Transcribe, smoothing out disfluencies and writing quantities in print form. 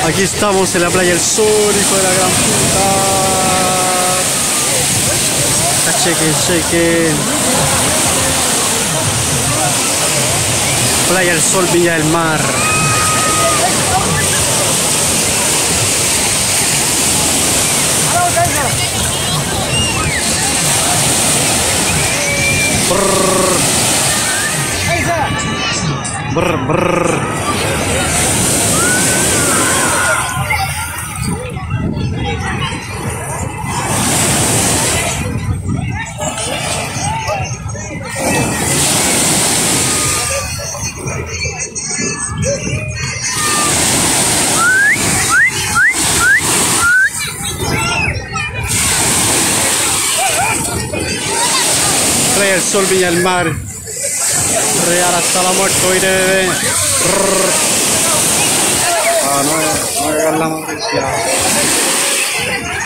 Aquí estamos en la playa del Sur, hijo de la gran puta. Chequen, chequen. Playa del Sol, Viña del Mar. Brr, brr. Playa del Sol, Viña del Mar. Real hasta la muerte, oíste, bebé. Ah, no hagas la madre.